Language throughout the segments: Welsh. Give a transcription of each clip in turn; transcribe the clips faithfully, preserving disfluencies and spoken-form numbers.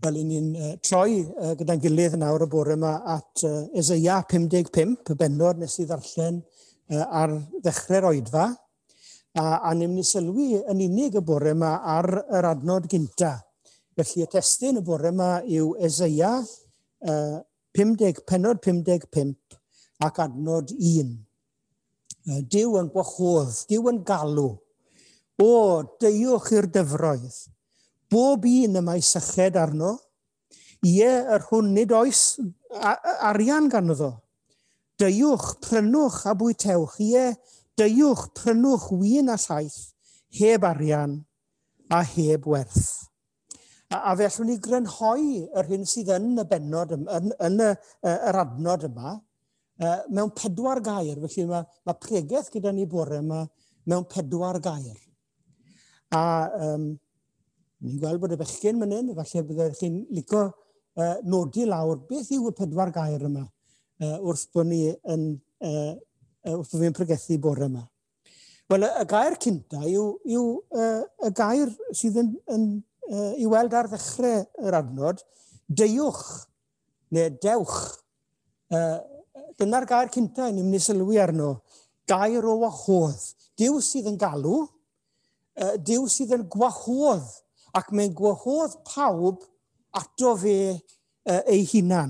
Wel, i ni'n uh, troi uh, gyda'n gilydd nawr y bore yma at uh, Eseia pum deg pump, y bennod nes i ddarllen uh, ar ddechrau'r oedfa. A, a ni'n mynd i sylwi yn unig y bore yma ar yr adnod gynta. Felly y testun y bore yma yw Eseia uh, pum deg, pennod pum deg pump ac adnod un. Uh, Dyw yn gwahodd, Dyw yn galw. O, deuwch i'r dyfroedd. Bob un y mae syched arno, ie yr hwn nid oes arian ganddo. Deuwch, prynwch a bwytewch, ie, deuwch, prynwch win a llaeth, heb arian a heb werth. A, a fellwn ni grynhoi yr hyn sydd yn y bennod, yn, yn y, yr adnod yma, uh, mewn pedwar gair. Felly mae, mae pregaeth gyda ni bore yma mewn pedwar gair. A um, ni'n gweld bod y bechgyn fan hyn, falle byddwch chi'n licio uh, nodi lawr beth yw y pedwar gair yma uh, wrth bod ni yn, uh, wrth bod fi'n pregethu bore yma. Wel, y, y gair cynta yw, yw uh, y gair sydd yn, yn uh, i weld ar ddechrau yr adnod, deuwch neu dewch. Uh, dyna'r gair cynta ni'n mynd i sylwi arno, gair o wahodd. Dyw sydd yn galw, uh, Dyw sydd yn gwahodd, ac mae'n gwahodd pawb ato fe uh, ei hunan.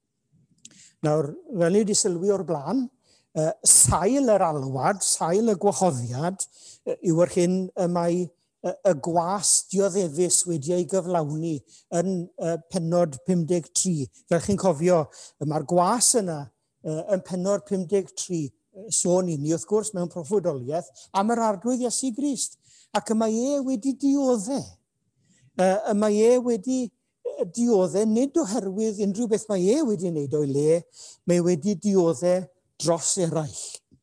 Nawr, fel ni wedi sylwi o'r blaen, uh, sail yr alwad, sail y gwahoddiad, uh, yw yr hyn y mae uh, y gwas dioddefus wedi ei gyflawni yn uh, pennod pum deg tri. Fel chi'n cofio, mae'r gwas yna uh, yn pennod pum deg tri, uh, sôn i ni, wrth gwrs, mewn proffwydoliaeth, am yr arglwydd Iesu Grist. Ac y mae e wedi dioddau. Uh, mae e wedi dioddau nid oherwydd unrhyw beth mae e wedi wneud o'i le, mae wedi dioddau dros eraill.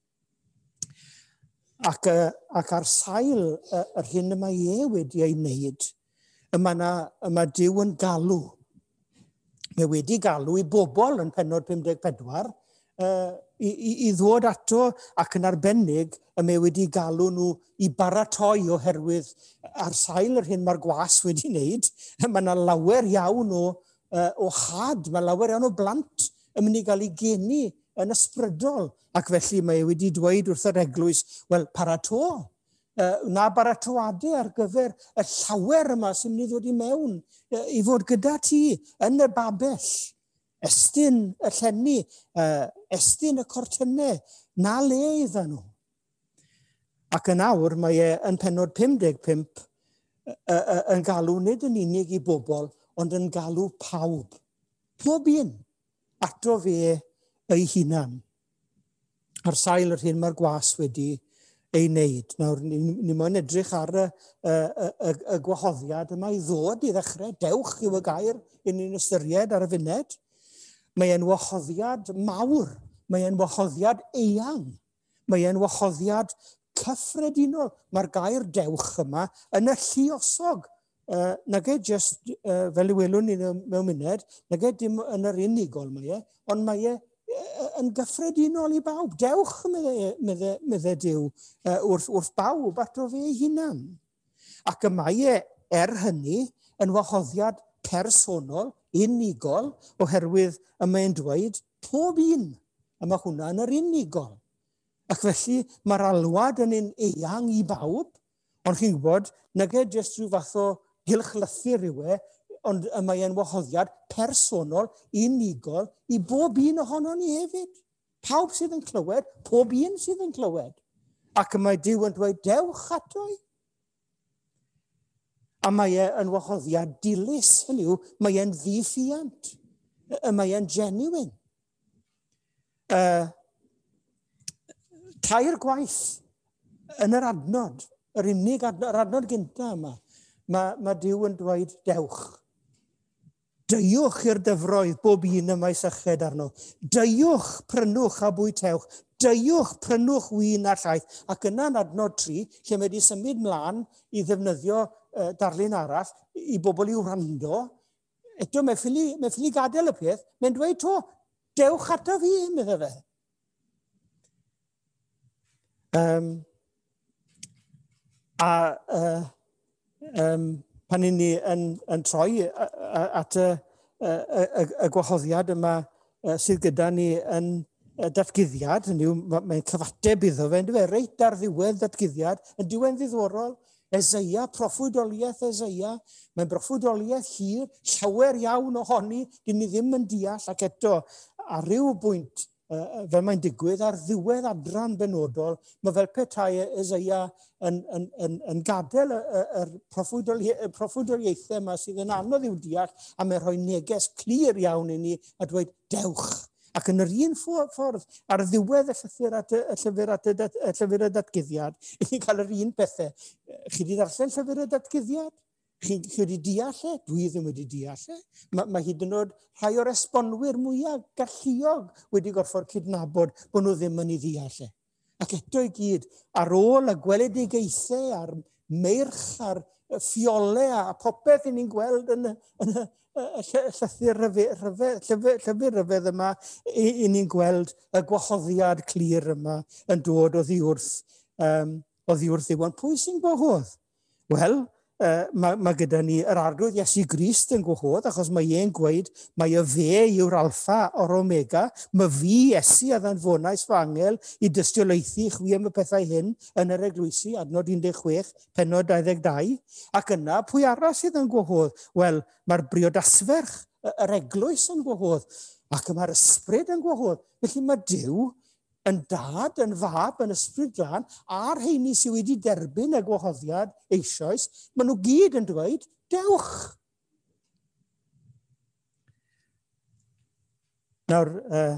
Ac, uh, ac ar sail uh, yr hyn y mae e wedi ei wneud, yma, na, yma Dyw yn galw. Mae wedi galw i bobl yn pennod pum deg pedwar uh, i, i, i ddod ato ac yn arbennig y mae wedi galw nhw i baratoi oherwydd ar sail yr hyn mae'r gwas wedi wneud. Mae yna lawer iawn o, uh, o had, mae lawer iawn o blant yn mynd i gael ei geni yn ysbrydol. Ac felly mae wedi dweud wrth yr eglwys, wel, parato. Uh, na baratoadau ar gyfer y llawer yma sy'n mynd i ddod i mewn uh, i fod gyda ti yn y babell. Estyn y llenni, uh, estyn y cortynau, na le iddyn nhw. Ac yn awr mae e yn pennod pum deg pump uh, uh, yn galw nid yn unig i bobl, ond yn galw pawb. Pob un ato fe ei hunan. Ar sail yr hyn mae'r gwas wedi ei wneud. Nawr, ni, ni moyn edrych ar y, y, y, y gwahoddiad yma i ddod i ddechrau. Dewch yw y gair i ni'n ystyried ar y funed. Mae e'n wahoddiad mawr. Mae e'n wahoddiad eang. Mae e'n wahoddiad cyffredinol. Mae'r gair dewch yma yn y lluosog. Uh, nag e just, uh, fel y welwn ni mewn muned, nag e dim yn yr unigol mae e, ond mae e uh, yn gyffredinol i bawb. Dewch, medde, medde Dyw, uh, wrth, wrth bawb ato fe ei hunan. Ac y mae e er hynny yn wahoddiad personol, unigol, oherwydd y mae'n dweud pob un, a mae hwnna yn yr unigol. Ac felly mae'r alwad yn un eang i bawb, ond chi'n gwybod, nag e jyst rhyw fath o gylchlythu rhywe, ond y mae'n wahoddiad personol, unigol, i bob un ohono ni hefyd. Pawb sydd yn clywed, pob un sydd yn clywed. Ac y mae Dyw yn dweud, dewch atoi. A mae e yn wahoddiad dilys, hynny yw, mae e'n ddiffiant, mae e'n genuine. Uh, tair gwaith yn yr adnod, yr unig adnod, yr adnod gyntaf yma, mae, mae Dyw yn dweud dewch. Deuwch i'r dyfroedd bob un y mae syched arno. Deuwch, prynwch a bwytewch. Deuwch, prynwch win a llaeth. Ac yna'n adnod tri, lle mae wedi symud mlaen i ddefnyddio uh, darlun arall i bobl i'w wrando. Eto, mae ffili, mae ffili gadael y peth. Mae'n dweud to, dewch ato fi, medda fe. Um, a uh, um, pan i ni yn, yn troi at y, y, y, y gwahoddiad yma uh, sydd gyda ni yn uh, datguddiad, hynny yw, mae'n cyfateb iddo fe, ynddo fe, reit ar ddiwedd datguddiad, yn diwedd ddiddorol, Eseia, proffwydoliaeth Eseia, mae'n proffwydoliaeth hir, llawer iawn ohoni, dyn ni ddim yn deall, ac eto, ar ryw bwynt, uh, fel mae'n digwydd, ar ddiwedd adran benodol, mae fel petai Eseia yn, yn, yn, yn gadael y, y, y proffwydoliaethau yma sydd yn anodd i'w deall, a mae'n rhoi neges clir iawn i ni a dweud dewch. Ac yn yr un ffordd, ar ddiwedd y llyfr at y, llyfr at y, y llyfr y datguddiad, i chi cael yr un pethau. Chi wedi darllen llyfr y datguddiad? Chi, chi wedi deall e? Dwi ddim wedi deall e. Mae ma hyd yn oed rhai o'r esbonwyr mwyaf galluog wedi gorfod cydnabod bod nhw ddim yn ei deall e. Ac eto i gyd, ar ôl y gweledigaethau, a'r meirch, a'r ffiolau a popeth i ni'n gweld yn y, yn y llythyr llyfr ryfedd yma, i ni'n gweld y gwahoddiad clir yma yn dod o ddiwrth, um, o ddiwrth Dduw. Ond pwy sy'n gwahodd? Wel, uh, mae, mae gyda ni yr arglwydd Iesu Grist yn gwahodd, achos mae e'n gweud, mae y fe yw'r alffa o'r omega, mae fi Iesu a ddanfonais fy angel i dystiolaethu chwi am y pethau hyn yn yr eglwysi, adnod un deg chwech, pennod dau ddeg dau, ac yna pwy arall sydd yn gwahodd? Wel, mae'r briodasferch, yr eglwys yn gwahodd, ac mae'r ysbryd yn gwahodd. Felly mae Duw yn dad, yn fab, yn ysbryd glân, a'r heini sydd wedi derbyn y gwahoddiad eisoes, maen nhw gyd yn dweud, dewch. Nawr, uh,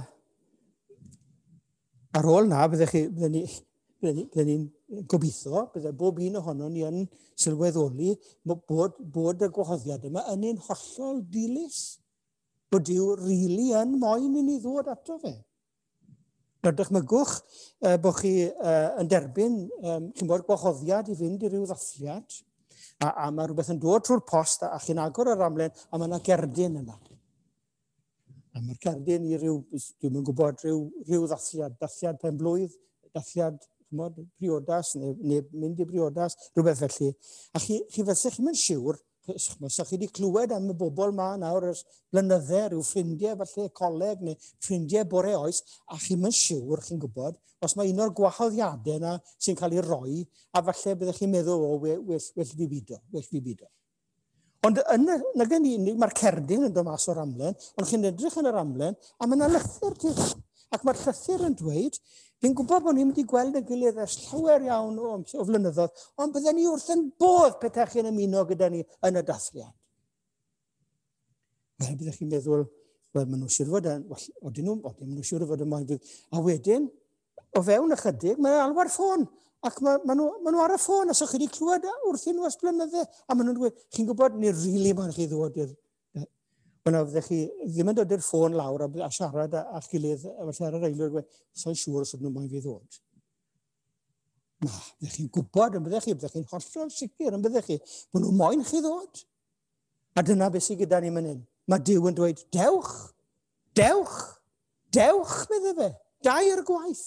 ar ôl na, byddech chi, byddwn ni, byddwn ni'n gobeithio, bydde bob un ohono ni yn sylweddoli bod, bod y gwahoddiad yma yn ein hollol dilys. Bod Duw rili yn moyn i ni ddod ato fe. Nawr, dychmygwch uh, bod chi uh, yn derbyn um, chi'n bod gwahoddiad i fynd i ryw ddathliad, a, a mae rhywbeth yn dod trwy'r post, a, a chi'n agor yr amlen, a mae yna gerdyn yna. A mae'r gerdyn i ryw, dwi'n yn gwybod, ryw, ryw ddathliad, dathliad penblwydd, dathliad chymod, priodas, neu, neu mynd i priodas, rhywbeth felly. A chi, chi fysech chi'n mynd siŵr, so chi wedi clywed am y bobl ma nawr ers blynydde, rhyw ffrindiau falle coleg neu ffrindiau bore oes, a chi'n mynd siŵr, chi'n gwybod, os mae un o'r gwahoddiadau yna sy'n cael ei roi, a falle byddech chi'n meddwl, o, well, well, well fi bido, well fi bido. Ond yn y nag yn unig, mae'r cerdyn yn dod mas o'r amlen, ond chi'n edrych yn yr amlen, a mae yna lythyr tu. Ac mae'r llythyr yn dweud, fi'n gwybod bod ni'n mynd i gweld y gilydd ers llawer iawn o, o flynyddoedd, ond bydden ni wrth yn bodd petach chi'n ymuno gyda ni yn y dathliad. Wel, byddech chi'n meddwl, wel, maen nhw'n siŵr fod yn, wel, odyn nhw, odyn nhw'n siŵr fod yn moyn fydd. A wedyn, o fewn ychydig, mae'n alwar ffôn, ac maen ma nhw, ma nhw ar y ffôn, a so chi wedi clywed wrth nhw ers blynydde, a maen nhw'n dweud, chi'n gwybod, ni'n rili moyn chi ddod i'r Wel, fyddech chi ddim yn dod i'r ffôn lawr a siarad a'ch gilydd, a falle ar yr eilwyd, gwe, so'n siŵr os ydyn nhw moyn fi ddod. Na, byddech chi'n gwybod yn byddech chi, byddech chi'n hollol sicr yn byddech chi, bod nhw moyn chi ddod. A dyna beth sydd gyda ni fan hyn. Mae Duw yn dweud, dewch, dewch, dewch, medde fe, dair gwaith.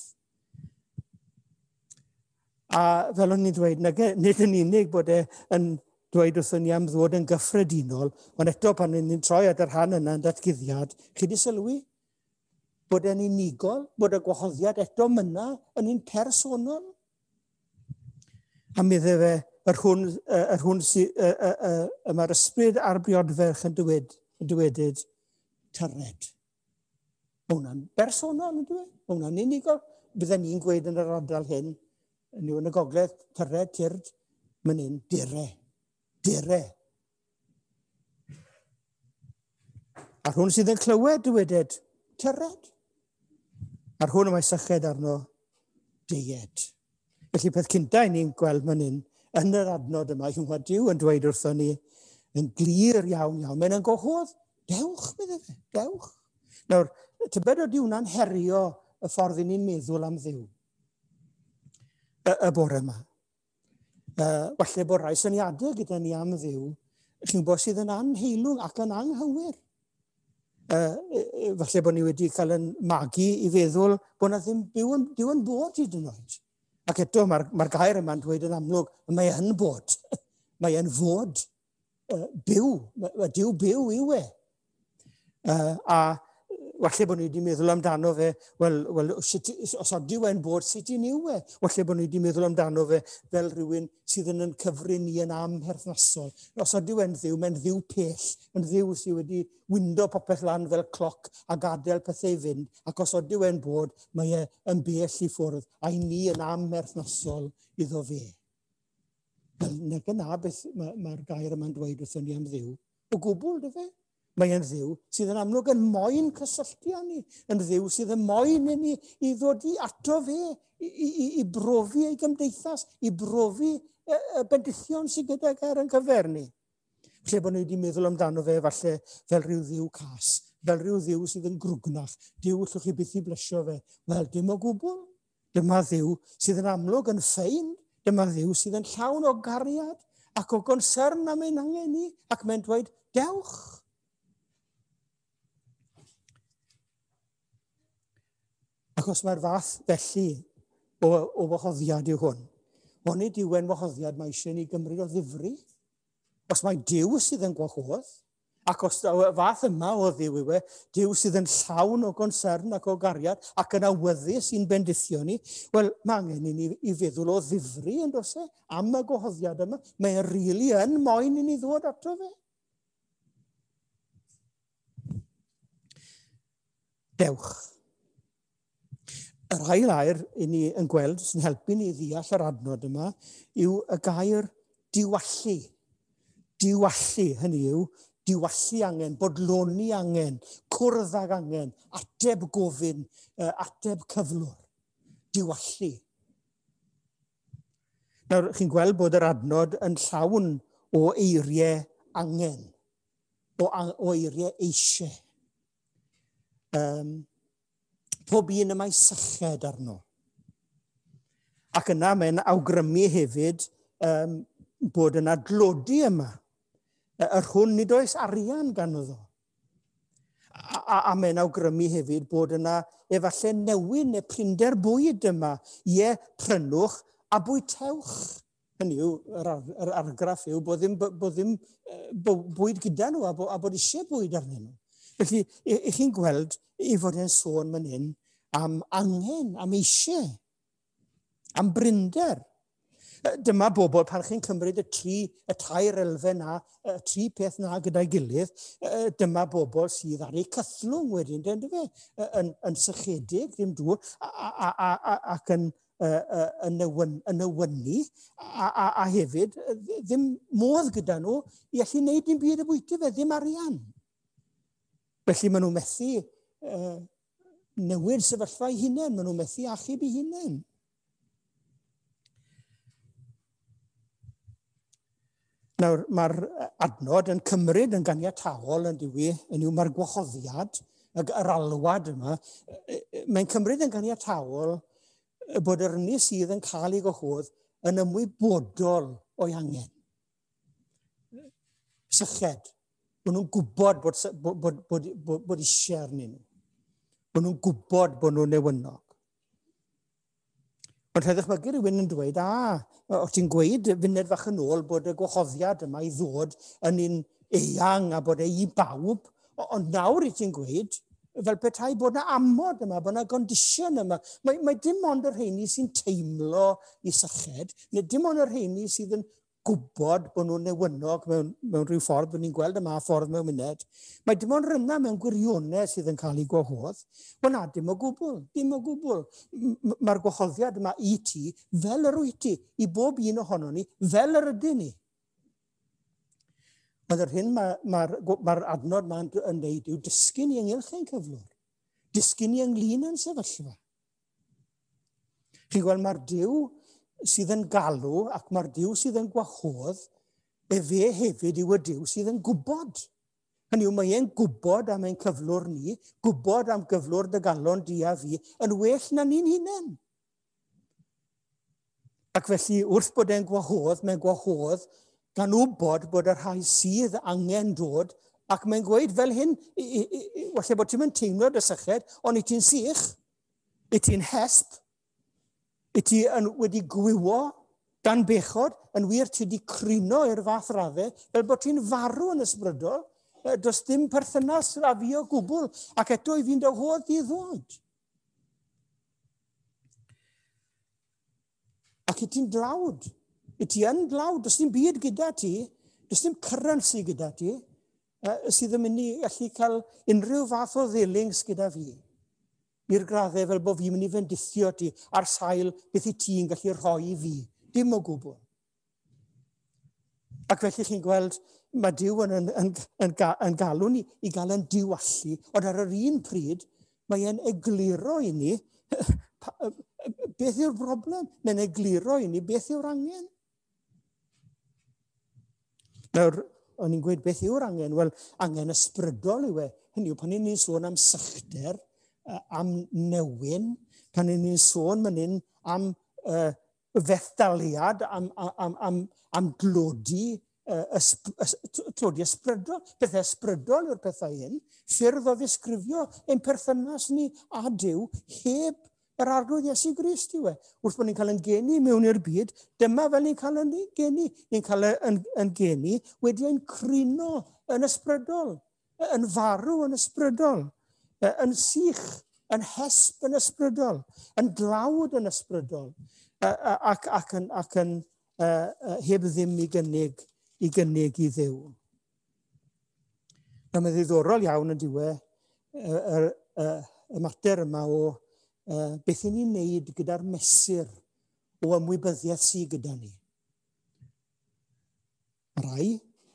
A fel o'n i'n dweud, nid yn unig bod e yn dweud wrthyn ni am ddod yn gyffredinol, ond eto pan ni'n troi at yr rhan yna yn datguddiad, chi di sylwi bod e'n unigol, bod y gwahoddiad eto myna yn un personol. A medde fe, yr hwn, yr hwn sy'n, mae'r ysbryd a'r briodferch yn dywed, dywedyd tyred. Mae hwnna'n bersonol, yn dweud. Mae hwnna'n unigol. Bydden ni'n gweud yn yr ardal hyn, yn y gogledd, tyred, tyrd, mae'n un, dire. Dire. A'r hwn sydd yn clywed dyweded, tyred. A'r hwn yma'i syched arno, deied. Felly peth cynta i ni'n gweld man hyn, yn yr adnod yma, chi'n gwybod Duw yn dweud wrthon ni, yn glir iawn iawn, mae'n gwahodd, dewch, medde fe, dewch. Nawr, tybed o Duw na'n herio y ffordd i ni'n meddwl am Dduw. Y, y bore yma. Uh, falle bod rai syniadau gyda ni am Dduw, chi'n bod sydd yn anheilwng ac yn anghywir. Uh, falle bod ni wedi cael yn magu i feddwl bod na ddim byw yn, byw yn bod hyd yn oed. Ac eto mae'r ma gair yma'n dweud yn amlwg, mae yn bod, mae yn fod. uh, byw, mae Duw byw yw e. Uh, a walle bod ni wedi meddwl amdano fe, wel, well, os oeddi we'n bod, sut i niw e? Walle bod ni wedi meddwl amdano fe fel rhywun sydd yn yn cyfri ni yn amherthnasol. Os oeddi we'n ddiw, mae'n ddiw pell, yn ddiw sydd wedi wyndo popeth lan fel cloc a gadael pethau i fynd, ac os oeddi we'n bod, mae e yn bell i ffwrdd, a ni yn amherthnasol iddo fe. Nag yna beth mae'r ma gair yma'n dweud wrthyn ni am ddiw. O gwbl, dy fe? Mae'n ddiw sydd yn amlwg yn moyn cysylltu â ni, yn ddiw sydd yn moyn i ni i ddod i ato fe, i, i, i brofi ei gymdeithas, i brofi y, y bendithion sydd gydag ar yn cyfer ni. Lle bod ni wedi meddwl amdano fe falle fel rhyw ddiw cas, fel rhyw ddiw sydd yn grwgnach, diw llwch chi byth i blesio fe. Wel, dim o gwbl. Dyma ddiw sydd yn amlwg yn ffein, dyma ddiw sydd yn llawn o gariad ac o gonsern am ein angen ni, ac mae'n dweud, dewch. Ac os mae'r fath felly o, o wahoddiad yw hwn, hwn i diwen wahoddiad mae eisiau ni gymryd o ddifri. Os mae Duw sydd yn gwahodd, ac os y fath yma o ddiw yw e, Duw sydd yn llawn o gonsern ac o gariad ac yn awyddus i'n bendithio ni, wel, mae angen i ni i feddwl o ddifri yn dos e, am y gwahoddiad yma. Mae'n rili yn moyn i ni ddod ato fe. Dewch. Yr ail air i ni yn gweld sy'n helpu ni ddeall yr adnod yma yw y gair diwallu. Diwallu, hynny yw, diwallu angen, bodloni angen, cwrdd ag angen, ateb gofyn, ateb cyflwr. Diwallu. Nawr, chi'n gweld bod yr adnod yn llawn o eiriau angen, o, o eiriau eisiau. Um, pob un yma'i syched arno. Ac yna mae'n awgrymu hefyd um, bod yna dlodi yma. Yr hwn nid oes arian gan iddo. A, a, a mae'n awgrymu hefyd bod yna efallai newyn neu prinder bwyd yma. Ie, prynwch a bwytewch. Hynny yw, yr, ar, yr argraff yw bod ddim, bod ddim bwyd gyda nhw a bod, a bod eisiau bwyd arnyn nhw. Felly, i chi'n gweld i fod e'n sôn man hyn am angen, am eisiau, am brinder. Dyma bobl, pan chi'n cymryd y tri, y tair elfen na, y tri peth na gyda'i gilydd, dyma bobl sydd ar eu cythlwng wedyn, dyn fe, yn, yn sychedig, ddim dŵr, ac yn yn ywynu, a, a, a hefyd ddim modd gyda nhw i allu wneud dim byd y bwyty fe, ddim arian. Felly maen nhw'n methu uh, newid sefyllfa eu hunain, maen nhw'n methu achub eu hunain. Nawr, mae'r adnod yn cymryd yn ganiatawol yn diwy, yn yw mae'r gwahoddiad, yr alwad yma, mae'n cymryd yn ganiatawol bod yr ynys sydd yn cael ei gwahodd yn ymwybodol o'i angen. Syched. Bod nhw'n gwybod bod, bod, bod, bod, bod, bod eisiau arnyn nhw. Bod nhw'n gwybod bod nhw'n newynog. Ond rhaid ddechmygu rhywun yn dweud, a, o ti'n gweud funed fach yn ôl bod y gwahoddiad yma i ddod yn un eang a bod e i bawb, ond nawr i ti'n gweud, fel petai bod yna amod yma, bod yna gondisiwn yma. Mae, mae dim ond yr rheini sy'n teimlo i syched, neu dim ond yr rheini sydd yn gwybod bod nhw'n newynog mewn, mewn rhyw ffordd, bod ni'n gweld yma ffordd mewn muned. Mae dim ond rynna mewn gwirionau sydd yn cael ei gwahodd. Wel na, dim o gwbl, dim o gwbl. Mae'r gwahoddiad yma i ti, fel yr wyt ti, i bob un ohono ni, fel yr ydyn ni. Ond yr hyn mae'r ma, ma adnod mae'n yn neud yw dysgu ni ynghylch ein cyflwr. Dysgu ni ynglyn yn sefyllfa. Chi'n gweld mae'r Duw sydd yn galw ac mae'r Duw sydd yn gwahodd, e fe hefyd yw y Duw sydd yn gwybod. Hynny yw, mae e'n gwybod am ein cyflwr ni, gwybod am gyflwr dy galon di a fi, yn well na ni'n hunain. Ac felly, wrth bod e'n gwahodd, mae'n gwahodd gan wybod bod yr rhai sydd angen dod, ac mae'n gweud fel hyn, walle bod ti'n mynd teimlo dy syched, ond i ti'n sych, i ti'n hesp, i ti yn wedi gwywo, gan bechod, yn wir ti wedi crino i'r fath raddau, fel bod ti'n farw yn ysbrydol, does dim perthynas a fi o gwbl, ac eto i fi'n dyhodd i ddod. Ac i ti'n dlawd, i ti yn dlawd, does dim byd gyda ti, does dim currency gyda ti, sydd yn mynd i allu cael unrhyw fath o ddilings gyda fi. I'r graddau fel bod fi'n mynd i fendithio ti ar sail beth i ti'n gallu rhoi i fi. Dim o gwbl. Ac felly chi'n gweld, mae Duw yn, yn, yn, yn, yn galw ni i gael yn diwallu, ond ar yr un pryd, mae e'n egluro i ni beth yw'r broblem. Mae'n egluro i ni beth yw'r angen. Nawr, o'n i'n gweud beth yw'r angen? Wel, angen ysbrydol yw e. Hynny yw, pan ni'n sôn am sychder, am newyn, pan ni'n sôn man hyn am uh, fethdaliad, am, am, am, am glodi, uh, ysb, ys, tlodi ysbrydol, bethau ysbrydol yw'r pethau hyn, ffyrdd o ddisgrifio ein perthynas ni a Duw heb yr arglwydd Iesu Grist yw e. Wrth bod ni'n cael yn geni mewn i'r byd, dyma fel ni'n cael yn geni. Ni'n cael yn, yn geni wedi ein crino yn ysbrydol, yn farw yn ysbrydol, yn sych, yn hesp yn ysbrydol, yn dlawd yn ysbrydol, ac, ac yn, ac yn uh, heb ddim i gynnig i gynnig i Dduw. Mae'n ddiddorol iawn yn diwe y, y, y, y mater yma o uh, beth i ni'n neud gyda'r mesur o ymwybyddiaeth sydd gyda ni. Rai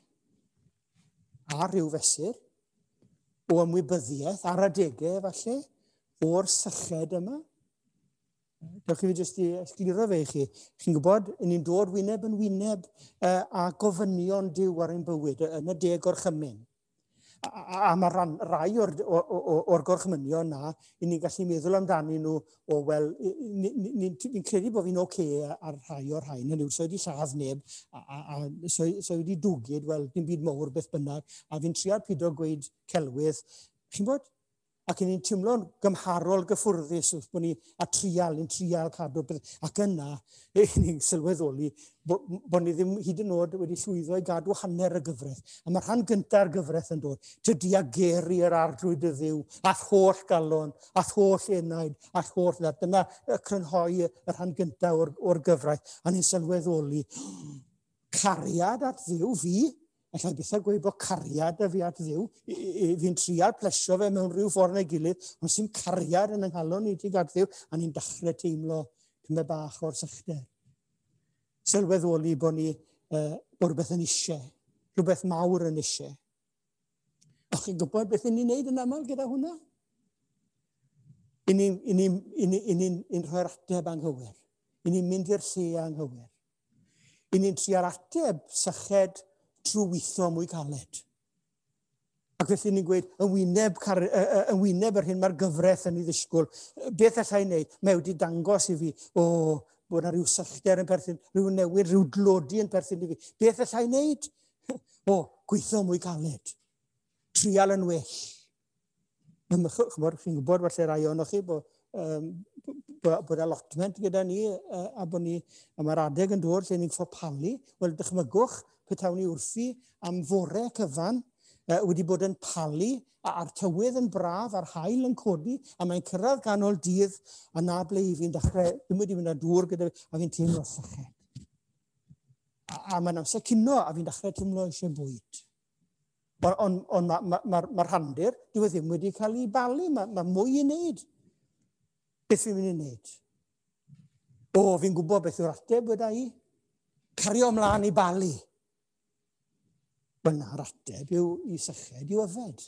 a rhyw fesur o ymwybyddiaeth ar adegau falle o'r syched yma. Dewch i fi jyst i esgluro fe i chi. Chi'n gwybod, ni'n dod wyneb yn wyneb uh, a gofynion Duw ar ein bywyd yn y deg o'r chymyn. A, a, a mae ran, rai o'r, o'r gorchmynion na, i ni'n gallu meddwl amdani nhw o, wel, ni'n ni, ni, ni credu bod fi'n oce ar rhai o'r rhain, yn yw, so wedi lladd neb, a, a, a so, so wedi dwgyd, wel, dim byd mawr beth bynnag, a fi'n trial pido gweud celwydd. Chi'n bod? Ac ni'n teimlo'n gymharol gyffwrddus wrth bod ni a trial, ni'n trial cadw beth. Ac yna, ni'n sylweddoli bod, bod ni ddim hyd yn oed wedi llwyddo i gadw hanner y gyfraith. A mae rhan gyntaf gyfraith yn dod. Tydi a geri yr ardrwyd y Dduw, ath holl galon, ath holl enaid, ath holl nad. Dyna crynhoi y rhan gyntaf o'r, o'r gyfraith. A ni'n sylweddoli, cariad at Dduw fi, allai byth a gweud bod cariad y fi at Dduw, fi'n trial plesio fe mewn rhyw ffordd neu gilydd, ond sy'n cariad yn ynghalon ni ti gad Dduw, a ni'n dechrau teimlo tyme bach o'r sychder. Sylweddoli bod ni uh, rhywbeth yn eisiau, rhywbeth mawr yn eisiau. A chi'n gwybod beth ni'n neud yn aml gyda hwnna? I ni'n ni, ni, ni, ni, ni rhoi'r ateb anghywir. I ni'n mynd i'r lle anghywir. I ni'n trial ateb syched trwy weithio mwy caled. Ac felly ni'n gweud, yn wyneb, yn wyneb yr hyn mae'r gyfraith yn ei ddisgwyl. Beth allai wneud? Mae wedi dangos i fi, o, bod yna rhyw sychder yn perthyn, rhyw newid, rhyw glodi yn perthyn i fi. Beth allai wneud? O, gweithio mwy caled. Trial yn well. Chi'n gwybod falle rai o'n chi bod, um, bod allotment gyda ni uh, a bod ni, a mae'r adeg yn dod lle ni'n fforpalu. Wel, dychmygwch petawn ni wrthi am fore cyfan uh, wedi bod yn palu a a'r tywydd yn braf a'r haul yn codi a mae'n cyrraedd ganol dydd a na ble i fi'n dechrau, ddim wedi mynd â dŵr gyda fi a fi'n teimlo syched. A, a mae'n amser cino a fi'n dechrau teimlo eisiau bwyd. Ond on, on mae'r ma, ma, ma rhandir, dwi ddim wedi cael ei balu, mae ma mwy i wneud. Beth fi'n mynd i wneud? O, fi'n gwybod beth yw'r ateb weda i. Cario ymlaen i balu. Wel na'r ateb yw i syched i'w yfed.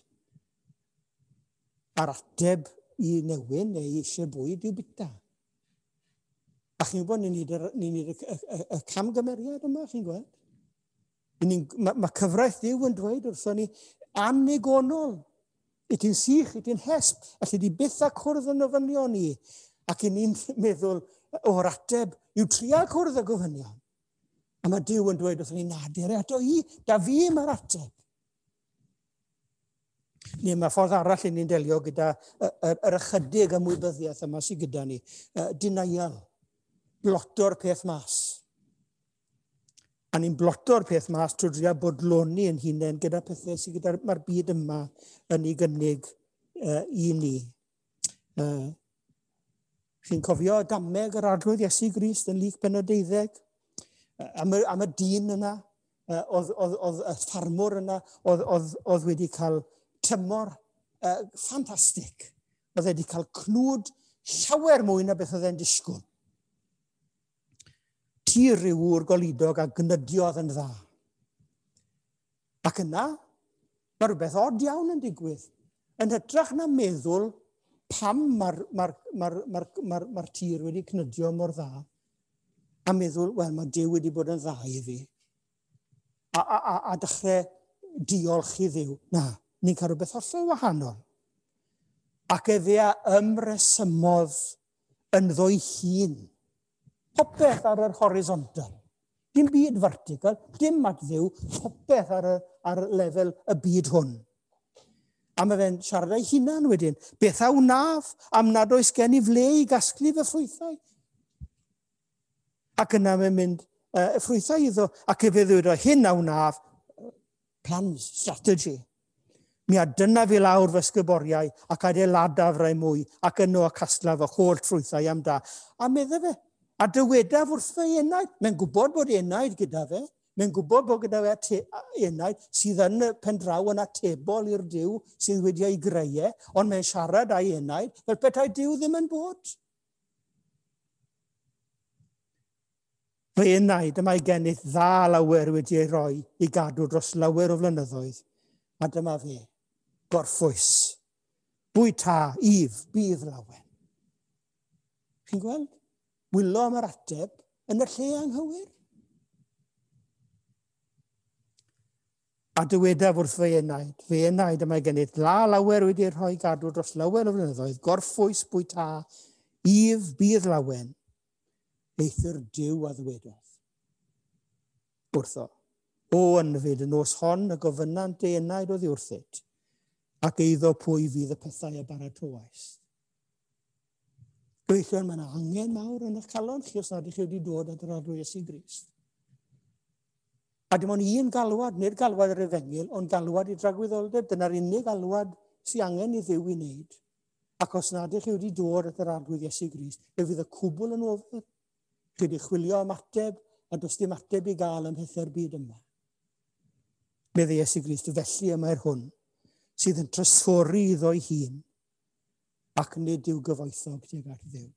A'r ateb i newyn neu i eisiau bwyd i'w bita. A chi'n gwybod, ni'n neud y, y, y, y camgymeriad yma, chi'n gweld? Mae ma cyfraith Duw yn dweud wrtho ni anigonol. I ti'n sych, i ti'n hesp, allu di byth a cwrdd yn ofynion ni. Ac i ni'n meddwl o'r ateb yw trial cwrdd y gofynion. A mae Duw yn dweud wrth ni nadir eto i, da fi mae'r ateb. Ni, mae ffordd arall i ni'n delio gyda yr ychydig ymwybyddiaeth yma sydd gyda ni. Uh, denial, bloto'r peth mas. A ni'n bloto'r peth mas trwy drio bodloni yn hunain gyda pethau sydd gyda'r mae'r byd yma yn ei gynnig uh, i ni. Uh, Chi'n cofio dameg yr arglwydd Iesu Grist yn Luc pennod deuddeg? Uh, am, y, am y dyn yna, uh, oedd, oedd, oedd y ffarmwr yna, oedd, oedd, oedd wedi cael tymor uh, ffantastig. Oedd wedi cael cnwd llawer mwy na beth oedd e'n disgwyl. Tir ryw wr golidog a gynydiodd yn dda. Ac yna, mae rhywbeth od iawn yn digwydd. Yn hytrach na meddwl pam mae'r ma ma ma ma ma tir wedi cnydio mor dda, a meddwl, wel, mae Duw wedi bod yn dda i fi. A, a, a, a dechrau diolch i Dduw. Na, ni'n cael rhywbeth hollol wahanol. Ac Eseia ymresymodd yn ddwy hun. Popeth ar yr horisontal. Dim byd vertical, dim at Dduw, popeth ar, y, ar lefel y byd hwn. A mae fe'n siarad ei hunan wedyn. Beth a wnaf am nad oes gen i fle i gasglu fy ffrwythau. Ac yna mae'n mynd uh, y ffrwythau iddo, ac efe ddweud o hyn a wnaf, plans, strategy. Mi a dyna fi lawr fy sgyboriau ac adeiladaf rai mwy ac yno a casgla fy holl ffrwythau am da. A meddwl fe, a dywedaf wrth fe enaid. Mae'n gwybod bod enaid gyda fe. Mae'n gwybod bod gyda fe enaid sydd yn pen draw yn atebol i'r Duw sydd wedi ei greu, ond mae'n siarad â'i enaid fel petai Duw ddim yn bod. Fe enaid yma'i gennydd dda lawer wedi ei roi i gadw dros lawer o flynyddoedd. A dyma fe, gorffwys, bwyta, if, bydd lawen. Chi'n gweld? Wylo am yr ateb yn y lle anghywir. A dywedaf wrth fe enaid, fe enaid yma'i gennydd la lawer wedi rhoi gadw dros lawer o flynyddoedd, gorffwys bwyta, if bydd lawen, eithir Duw a ddwedodd. Wrtho, o ynfyd yn os hon y gofynant ei enaid o ddiwrthyd, ac eiddo pwy fydd y pethau y baratoes. Gweithio mae'n angen mawr yn eich calon chi os nad ych chi wedi dod at yr arglwydd Iesu Grist. A dim ond un galwad, nid galwad yr Efengil, ond galwad i dragwyddoldeb. Dyna'r unig galwad sy'n angen i Dduw i wneud. Ac os nad ych chi wedi dod at yr arglwydd Iesu Grist, fe fydd y cwbl yn ofyr. Chi wedi chwilio am ateb, a does dim ateb i gael ym pethau'r byd yma. Medde Iesu Grist, felly yma'r hwn, sydd yn trysfori iddo'i hun, ac nid yw gyfoethog tuag at Dduw.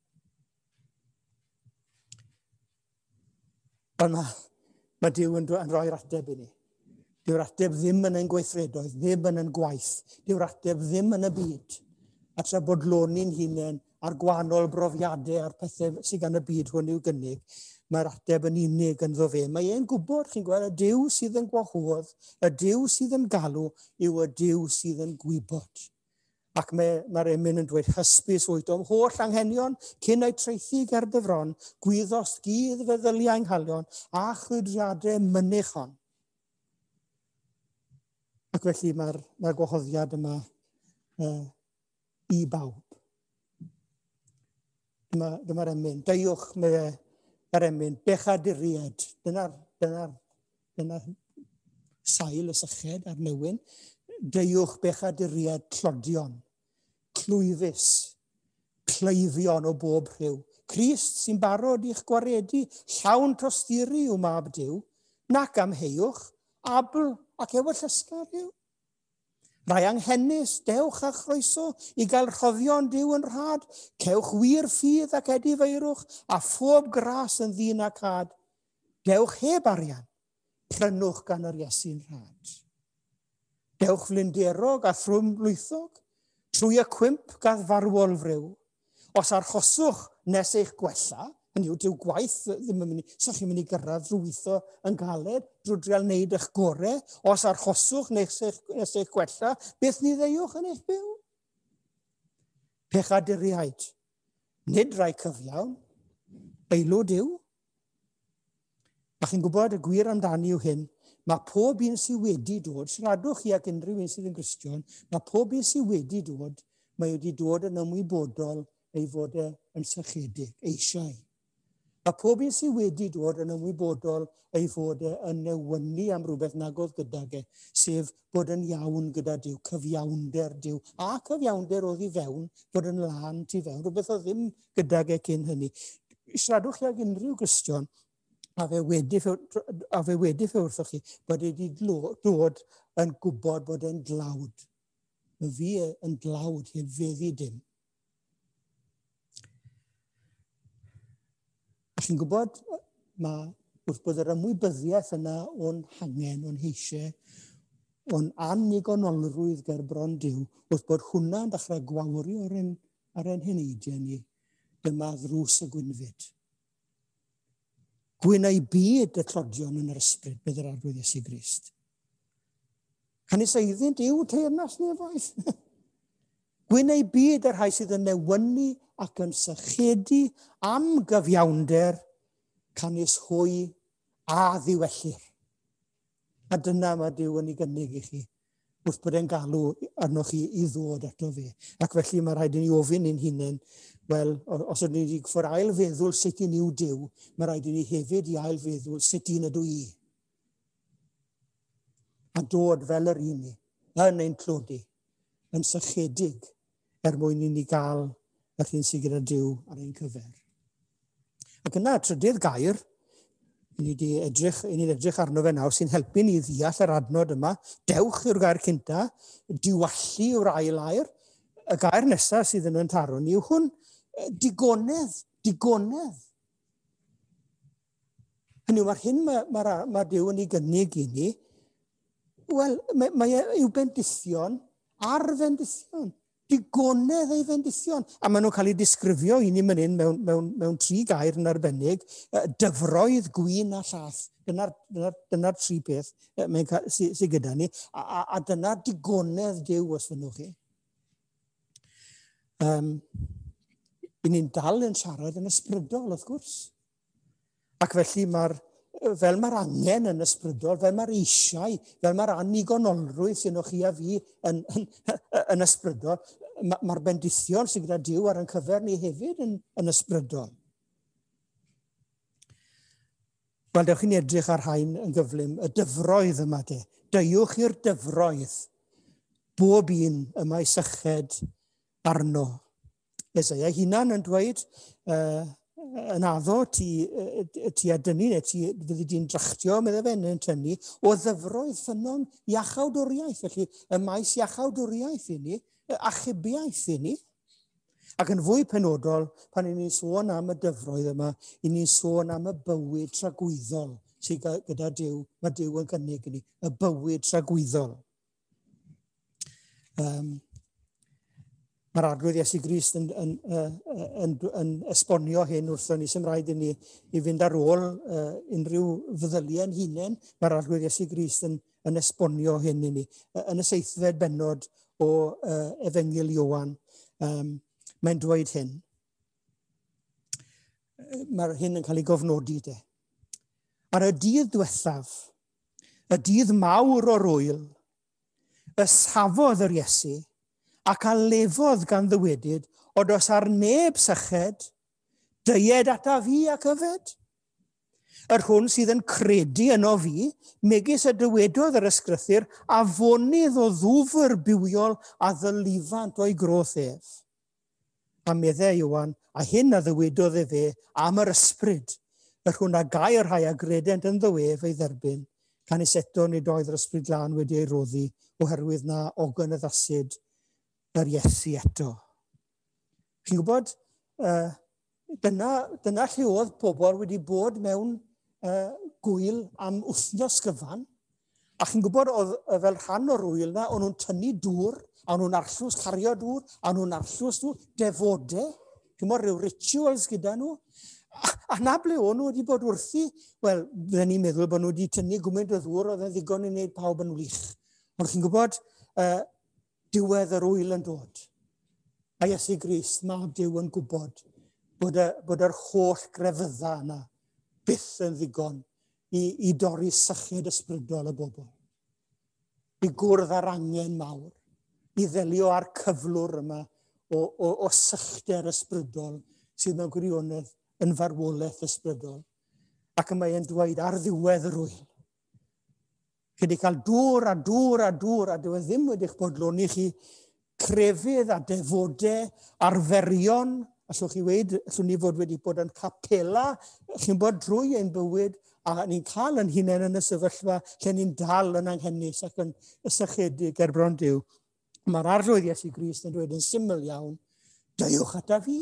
Ond mae, mae Duw yn, yn rhoi'r ateb i ni. Dyw'r ateb ddim yn ein gweithredoedd, ddim yn ein gwaith. Dyw'r ateb ddim yn y byd. A tra bodloni'n hunain ar gwahanol brofiadau a'r pethau sydd gan y byd hwn i'w gynnig, mae'r ateb yn unig yn ddo fe. Mae e'n gwybod, chi'n gweld, y Duw sydd yn gwahodd, y Duw sydd yn galw, yw y Duw sydd yn gwybod. Ac mae'r mae emyn yn dweud hysbys wyt o'm holl anghenion cyn ei treithi ger dyfron, gwyddos gydd feddyliau anghalion a chwydriadau mynychon. Ac felly mae'r mae gwahoddiad yma uh, i bawb. Dyma'r dyma emyn. Deiwch mae'r emyn. Bechaduried. Dyna'r dyna, dyna sail y syched a'r newyn. Deiwch bechaduried clodion, clwyfus, cleifion o bob rhyw. Crist sy'n barod i'ch gwaredu, llawn trostiri yw mab Duw, nac am heiwch, abl ac ewyll ysgar yw. Rai anghennus, dewch a chroeso i gael rhoddion Duw yn rhad, cewch wir ffydd ac edifeirwch, a phob gras yn ddyn ac had. Dewch heb arian, prynwch gan yr Iesu'n rhad. Dewch flinderog a thrwm lwythog, trwy y cwymp gath farwol fryw. Os archoswch nes eich gwella, hynny yw, dyw gwaith ddim yn mynd, sa'ch chi'n mynd i gyrraedd drwytho yn galed, drwy drial wneud eich gorau, os archoswch nes eich, nes eich gwella, beth ni ddeiwch yn eich byw? Pechaduriaid, nid rai cyflawn, eilw Duw. A chi'n gwybod y gwir amdani yw hyn, mae pob un sydd wedi dod, siaradwch chi ac unrhyw un sydd yn Gristion, mae pob un sydd wedi dod, mae wedi dod yn ymwybodol ei fod yn sychedig, eisiau. Mae pob un sydd wedi dod yn ymwybodol ei fod e yn newynu am rhywbeth nag oedd gyda ge, sef bod yn iawn gyda Duw, cyfiawnder Duw, a cyfiawnder oedd i fewn, bod yn lan tu fewn, rhywbeth oedd ddim gyda ge cyn hynny. Siaradwch chi ag unrhyw Gristion, a fe wedi a fe wedi wrthoch chi, bod wedi dod yn gwybod bod e'n dlawd. Mae fi yn dlawd heb feddi dim. Chi'n gwybod, mae wrth bod yr ymwybyddiaeth yna o'n hangen, o'n heisiau, o'n anigonolrwydd ger bron Duw, wrth bod hwnna'n dechrau gwawrio ar ein, ar ein heneidiau ni, dyma ddrws y gwynfyd. Gwyn ei byd y clodion yn yr ysbryd, bydd yr arglwydd Iesu Grist. Canis eiddynt yw teyrnas nefoedd. Gwyn ei byd yr rhai sydd yn newynu ac yn sychedu am gyfiawnder, canis hwy a ddiwellir. A dyna mae Duw yn ei gynnig i chi, wrth bod e'n galw arnoch chi i ddod ato fe. Ac felly mae rhaid i ni ofyn i'n hunain, wel, os ydyn ni wedi ffwr ail feddwl sut i niw Duw, mae rhaid i ni hefyd i ail feddwl sut i'n ydw i. A dod fel yr un ni, yn ein clodi, yn sychedig, er mwyn i ni gael yr hyn sydd gyda Duw ar ein cyfer. Ac yna, trydydd gair, i ni wedi edrych, i ni'n edrych arno fe nawr, sy'n helpu ni ddeall yr adnod yma. Dewch yw'r gair cynta, diwallu yw'r ail air. Y gair nesaf sydd yn yn taro ni yw hwn, digonedd, digonedd. Hynny yw, mae'r hyn mae, mae, mae Duw yn ei gynnig i ni, wel, mae, mae yw bendithion ar fendithion. Digonedd ei fendithion. A maen nhw'n cael eu disgrifio i ni fan hyn mewn, mewn, mewn tri gair yn arbennig, dyfroedd, gwyn a llath. Dyna'r dyna, dyna tri peth sydd sy gyda ni. A, a, a dyna'r digonedd Duw os fynnwch chi. Um, I ni'n dal yn siarad yn ysbrydol, wrth gwrs. Ac felly mae'r fel mae'r angen yn ysbrydol, fel mae'r eisiau, fel mae'r anigonolrwydd sy'n o'ch chi a fi yn, yn, yn ysbrydol, mae'r bendithion sydd gyda Duw ar yn cyfer ni hefyd yn, yn ysbrydol. Wel, dewch chi'n edrych ar rhain yn gyflym, y dyfroedd yma de. Deiwch i'r dyfroedd, bob un yma i syched arno. Eseia hunan yn dweud, uh, yn addo ti, ti a dynnu, neu ti fyddi di'n drachdio, meddwl fe yn tynnu, o ddyfroedd ffynon iachawdwriaeth. Felly, y maes iachawdwriaeth i ni, achubiaeth i ni. Ac yn fwy penodol, pan i ni'n sôn am y dyfroedd yma, i ni'n sôn am y bywyd tragwyddol sydd gyda Duw, mae Duw yn cynnig i ni, y bywyd tragwyddol. Um, Mae'r arglwydd Iesu Grist yn, yn, yn, yn, yn esbonio hyn wrthon ni, sy'n rhaid i ni i fynd ar ôl uh, unrhyw feddyliau'n hunain. Mae'r arglwydd Iesu Grist yn, yn esbonio hyn i ni. Yn y seithfed bennod o uh, Efengil Ioan, um, mae'n dweud hyn. Mae'r hyn yn cael ei gofnodi de. Ar y dydd diwethaf, y dydd mawr o'r ŵyl, y safodd yr Iesu, ac a lefodd gan ddywedyd, o dos ar neb syched, deied ata fi ac yfed. Yr hwn sydd yn credu yno fi, megis y dywedodd yr ysgrythur, a fonydd o ddwfr bywiol a ddylifant o'i groth ef. A meddai Iowan, a hyn a ddywedodd e fe am yr ysbryd, yr hwn a gair rhai a gredent yn ddywef ei dderbyn, canis eto nid oedd yr ysbryd lan wedi ei roddi, oherwydd na ogon y ddasid yr Iesu eto. Chi'n gwybod, uh, dyna, dyna lle oedd pobl wedi bod mewn uh, gwyl am wythnos gyfan, a chi'n gwybod oedd uh, fel rhan o'r ŵyl na, o'n nhw'n tynnu dŵr, a o'n nhw'n arllws cario dŵr, a o'n nhw'n arllws dŵr, defodau, chi'n gwybod, rhyw rituals gyda nhw, a, a na ble o'n nhw wedi bod wrthi, wel, byddwn ni'n meddwl bod nhw wedi tynnu gwmynt o ddŵr oedd yn ddigon i wneud pawb yn wych. Ond chi'n gwybod, uh, diwedd yr ŵyl yn dod. A Iesu Grist, mae Duw yn gwybod bod, y, bod yr holl grefydda yna byth yn ddigon i, i dorri syched ysbrydol y bobl. I gwrdd ar angen mawr, i ddelio ar cyflwr yma o, o, o sychder ysbrydol sydd mewn gwirionedd yn farwolaeth ysbrydol. Ac mae e'n dweud ar ddiwedd yr wyl. Chi wedi cael dŵr a dŵr a dŵr a dyw e ddim wedi'ch bodloni chi crefydd a defodau, arferion, allwch chi weid, allwn ni fod wedi bod yn capela, chi'n bod drwy ein bywyd, a ni'n cael yn hunain yn y sefyllfa lle ni'n dal yn anghennus ac yn ysychedig er bron Duw. Mae'r arglwydd Iesu Grist yn dweud yn syml iawn, deuwch ata fi.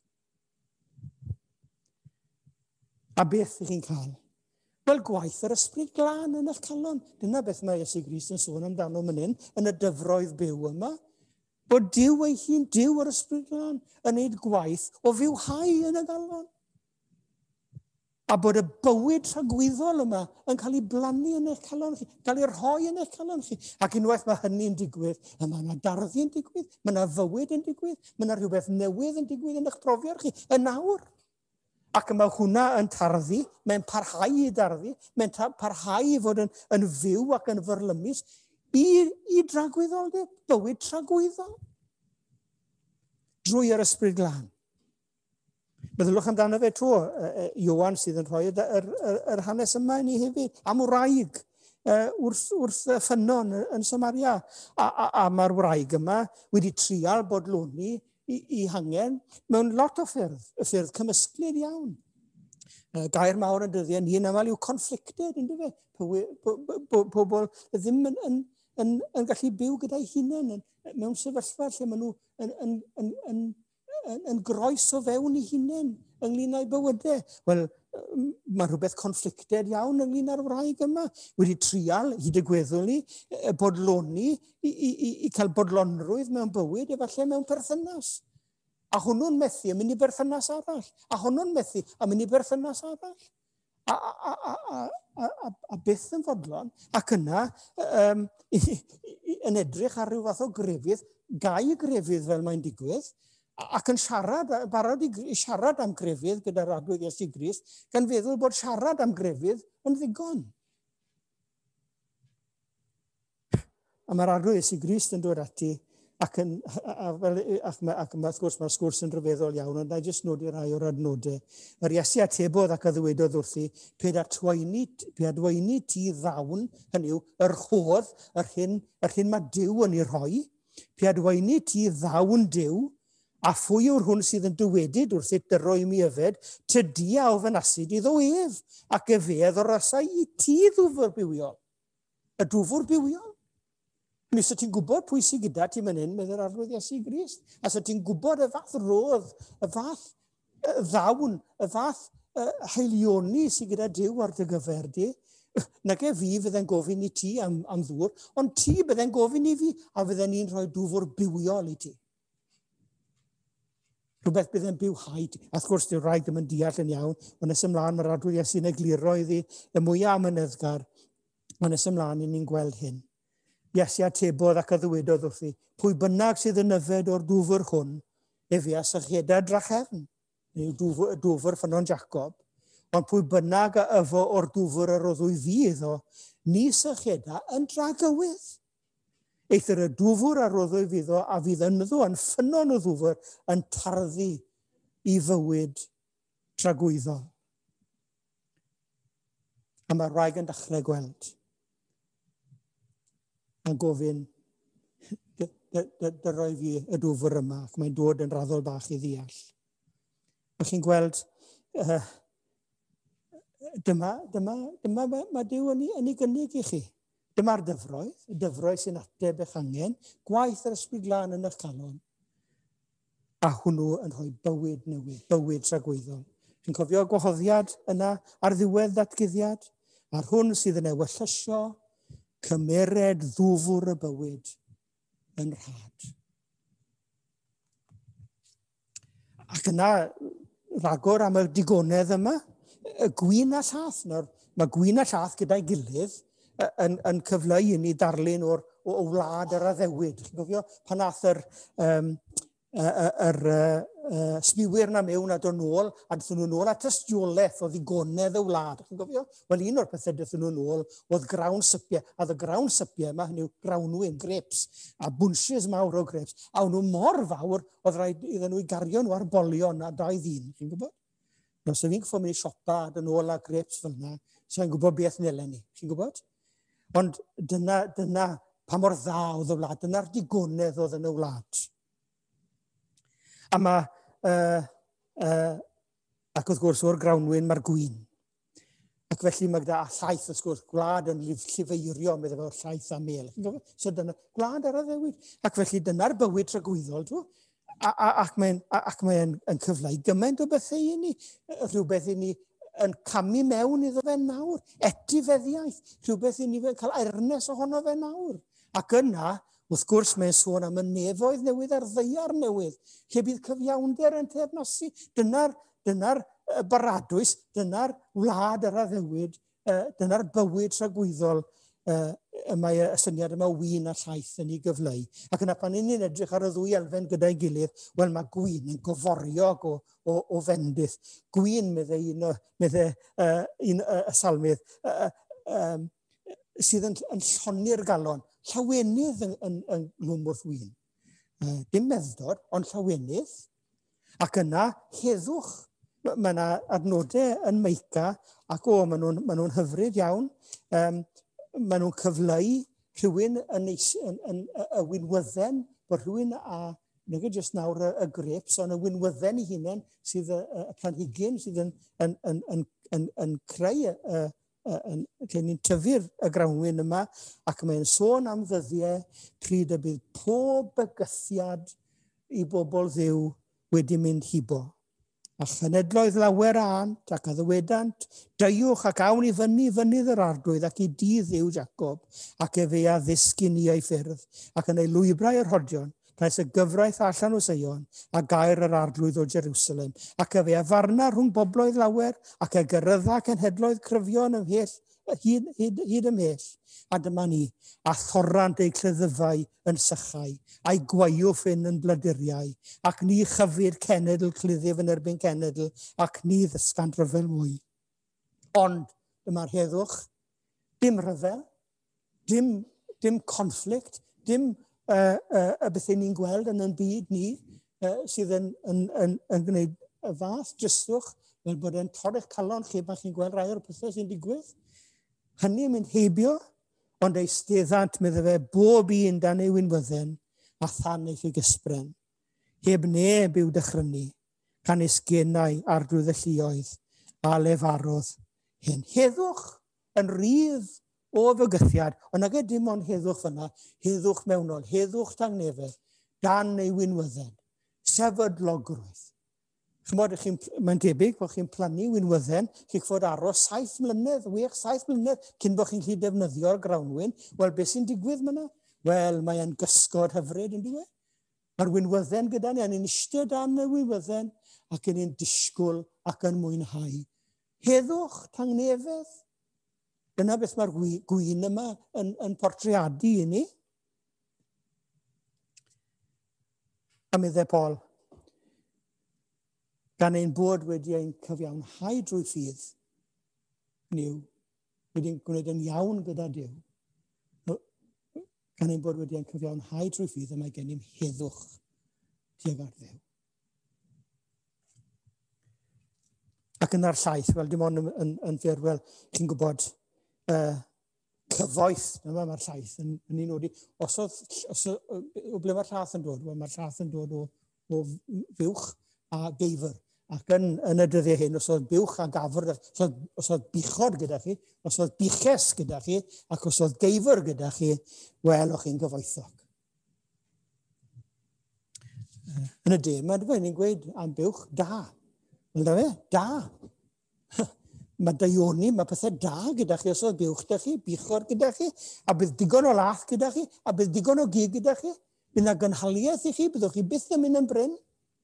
A beth ych chi'n cael? Wel, gwaith yr ysbryd glân yn eich calon. Dyna beth mae Iesu Grist yn sôn amdano fan hyn, yn y dyfroedd byw yma. Bod Duw ei hun, Duw yr ysbryd glân, yn neud gwaith o fywhau yn y galon. A bod y bywyd rhagwyddol yma yn cael ei blannu yn eich calon chi, cael ei rhoi yn eich calon chi. Ac unwaith mae hynny'n digwydd, a mae yna darddu yn digwydd, mae yna fywyd yn digwydd, mae yna rhywbeth newydd yn digwydd yn eich profiad chi, yn nawr. Ac mae hwnna yn tarddu, mae'n parhau i darddu, mae'n parhau i fod yn, yn fyw ac yn fyrlymus i, i dragwyddoldeb, bywyd tragwyddol. Drwy yr ysbryd glân. Meddylwch amdano fe tro, Ioan sydd yn rhoi yr, yr, yr hanes yma i ni hefyd, am wraig uh, wrth, wrth ffynon yn Samaria. A, a, a mae'r wraig yma wedi trial bodloni i, i hangen mewn lot o ffyrdd, y ffyrdd cymysglyd iawn. Uh, gair mawr yn dyddiau ni'n aml yw conflicted, ynddo fe? Pobl ddim yn, yn, yn, yn gallu byw gyda'i hunain mewn sefyllfa lle maen nhw yn, yn, yn, yn Yn, yn groes o fewn i hunain ynglyn â'i bywydau. Wel, mae rhywbeth conflicted iawn ynglyn â'r wraig yma. Wedi trial, hyd y gweddol ni, bodloni i, i, i, i cael bodlonrwydd mewn bywyd, efallai mewn perthynas. A hwnnw'n methu am mynd i berthynas arall. A hwnnw'n methu am mynd i berthynas arall. A, a, a, a, a, a, a byth yn fodlon. Ac yna, um, yn edrych ar ryw fath o grefydd, gau grefydd fel mae'n digwydd, ac yn siarad, barod i siarad am grefydd gyda'r arglwydd Iesu Grist, gan feddwl bod siarad am grefydd yn ddigon. A mae'r arglwydd Iesu Grist yn dod ati, ac, yn, ac, ac, ac wrth gwrs mae'r sgwrs yn rhyfeddol iawn, ond na i jyst nodi rai o'r adnodau. Mae'r Iesu atebodd ac a ddywedodd wrthi, pe adweini ti ddawn, hynny yw, yr hodd, yr hyn, yr hyn mae Duw yn ei rhoi, pe adweini ti ddawn Duw, a phwy yw'r hwn sydd yn dywedyd wrth ei dyro i mi yfed, tydi a ofynasu iddo ef, ac efedd o'r rasau i ti ddwfr bywiol. Y dwfr bywiol. Nid sy'n ti'n gwybod pwy sy'n gyda ti man hyn, meddwl arglwydd Iesu Grist. A sy'n ti'n gwybod y fath rodd, y fath y ddawn, y fath y heilioni sy'n gyda Duw ar dy gyfer di. Nag e fi fydde'n gofyn i ti am, am ddŵr, ond ti bydde'n gofyn i fi, a fydde'n ni'n rhoi dwfr bywiol i ti. Rhywbeth bydd yn byw haid. A wrth gwrs, dyw'r rhaid ddim yn deall yn iawn. Mae'n nes ymlaen, mae'r arglwydd Iesu'n egluro iddi y mwyaf amyneddgar. Mae'n nes ymlaen i ni'n gweld hyn. Iesu atebodd ac a ddywedodd wrthi, pwy bynnag sydd yn yfed o'r dwfr hwn, efi a sychieda drachefn, neu dwfr, dwfr ffynon Jacob, ond pwy bynnag a yfo o'r dwfr yr oddwy fi iddo, ni sychieda yn dragywydd. Eithir y dwfr ar oddwy fyddo a fydd ynddo yn ffynon o ddwfr yn tarddu i fywyd tragwyddol. A mae'r wraig yn dechrau gweld. A'n gofyn, dy roi fi y dwfr yma, ac mae'n dod yn raddol bach i ddeall. Ych chi'n gweld, uh, dyma, dyma, dyma mae Duw yn ei gynnig i chi. Dyma'r dyfroedd, y dyfroedd sy'n ateb eich angen, gwaith yr ysbryd glân yn eich calon. A hwnnw yn rhoi bywyd newydd, bywyd tragwyddol. Chi'n cofio gwahoddiad yna ar ddiwedd datguddiad, a'r hwn sydd yn ewyllysio, cymered ddwfr y bywyd yn rhad. Ac yna, ragor am y digonedd yma, y gwyn a llath. Mae gwyn a llath gyda'i gilydd, yn, yn cyfleu i ni darlun o'r o, o wlad yr addewid. Chi'n gofio pan nath yr, um, yr uh, uh, sbiwyr na mewn a dod nôl, a dyn nhw nôl at ystiolaeth o ddigonedd y wlad. Chi'n gofio? Wel, un o'r pethau dyn nhw nôl oedd grawn sypiau, a dy grawn sypiau yma, hynny yw grawnwyn, grapes, a bunches mawr o grapes. A nhw mor fawr, oedd rhaid iddyn nhw i gario nhw ar bolion a dau ddyn. Chi'n gwybod? Os ydych chi'n ffwrdd mynd i siopa dyn ôl a grapes fel yna, sy'n gwybod beth nelen ni. Chi'n gwybod? Ond dyna, dyna pa mor dda oedd y wlad. Dyna'r digonedd oedd yn y wlad. A mae, uh, uh, ac wrth gwrs o'r grawnwyn mae'r gwyn. Ac felly mae gyda llaeth, wrth gwrs, gwlad yn llifeirio, meddwl fel llaeth a mel. So dyna, gwlad ar y ddewyd. Ac felly dyna'r bywyd tragwyddol, dwi. A, a, ac mae'n mae yn cyfleu gymaint o bethau i ni, rhywbeth i ni yn camu mewn iddo fe nawr, etifeddiaeth, rhywbeth i ni cael airnes ohono fe nawr. Ac yna, wrth gwrs, mae'n sôn am y nefoedd newydd a'r ddeiar newydd, lle bydd cyfiawnder yn teyrnosi. Dyna'r dyna baradwys, dyna'r wlad ar y ddewyd, uh, dyna'r bywyd tragwyddol. Uh, mae y syniad yma wyn a llaeth yn ei gyfleu. Ac yna pan ni'n edrych ar y ddwy elfen gyda'i gilydd, wel mae gwyn yn goforiog o, o, o fendith. Gwyn, medde un, medde, uh, un uh, y salmydd, uh, um, sydd yn, yn llonni'r galon. Llawenydd yn, yn, yn lwmwrth wyn. Uh, dim meddwr, ond llawenydd. Ac yna heddwch. Mae yna adnodau yn Meica, ac o, maen nhw'n ma nhw hyfryd iawn. Um, Maen nhw'n cyfleu rhywun yn, yn, yn, yn y wynwydden, bod rhywun a, nid jyst nawr y, y grapes, ond y wynwydden ei hunain sydd y, y planhigyn sydd yn, yn, yn, yn, yn, yn creu, y, y, yn, lle ni'n tyfu'r y grawnwyn yma, ac mae'n sôn am ddyddiau pryd y bydd pob bygythiad i bobl ddiw wedi mynd hibo. A chynedloedd lawer a ant ac a ddywedant, deiwch ac awn i fyny fynydd yr ardwydd ac i dydd yw Jacob, ac e fe a ddisgu ni ei ffyrdd, ac yn ei lwybrau yr hodion, nes y gyfraith allan o Seion, a gair yr arglwydd o Jerusalem, ac e fe a farna rhwng bobloedd lawer, ac e gyrrydda cenhedloedd cryfion ymhell, hyd, hyd, hyd ymhell. A dyma ni, a thorrant ei cleddyfau yn sychau, a'i gwaiwff yn yn bladuriau, ac ni chyfyr cenedl clyddif yn erbyn cenedl, ac ni ddysgant rhyfel mwy. Ond, dyma'r heddwch, dim rhyfel, dim, dim conflict, dim uh, uh, y bethau ni'n gweld yn yn byd ni, uh, sydd yn, yn, yn, yn gwneud y fath dristwch, fel bod e'n torri'ch calon chi, mae chi'n gweld rai o'r pethau sy'n digwydd. Hynny yn mynd heibio, ond ei steddant meddwl fe bob un dan ei wynwydden a than ei ffigysbren. Heb neb i'w dychrynu, gan esgenau ardwydd y lluoedd a lefarodd hyn. Heddwch yn rydd o fygythiad, ond nag e dim ond heddwch fyna, heddwch mewnol, heddwch tangnefedd, dan ei wynwydden, sefydlogrwydd. Chymod, mae'n debyg bod chi'n plannu wynwydden, chi'ch fod aros saith mlynedd, wych saith mlynedd, cyn bod chi'n gallu defnyddio'r grawnwyn. Wel, beth sy'n digwydd myna? Wel, mae'n gysgod hyfryd yn diwedd. Mae'r wynwydden gyda ni, a ni'n eistedd dan y wynwydden, ac yn ni'n disgwyl ac yn mwynhau. Heddwch tangnefedd. Dyna beth mae'r gwyn yma yn, yn portreadu i ni. A meddwl Paul, gan ein bod wedi ein cyfiawnhau drwy ffydd, niw, wedi'n gwneud yn iawn gyda Duw. Gan ein bod wedi ein cyfiawnhau drwy ffydd, a mae gen i'n heddwch tuag ar Dduw. Ac yna'r llaeth, wel, dim ond yn, yn, yn fyr, wel, chi'n gwybod, uh, cyfoeth, dyma mae'r llaeth yn, yn un oedi. Os oedd, os oedd, o ble mae'r llaeth yn dod? Wel, mae'r llaeth yn dod o, o fywch a geifr. Ac yn, yn y dyddiau hyn, os oedd buwch a gafr, os oedd, os oedd bichod gyda chi, os oedd biches gyda chi, ac os oedd geifr gyda chi, wel, o'ch chi'n gyfoethog. Yn y de, mae'n ni'n gweud am buwch da. Wel, da fe, da. Mae daioni, mae pethau da gyda chi, os oedd buwch gyda chi, bichod gyda chi, a bydd digon o lath gyda chi, a bydd digon o gig gyda chi, bydd na gynhaliaeth i chi, byddwch chi byth yn mynd yn bryn.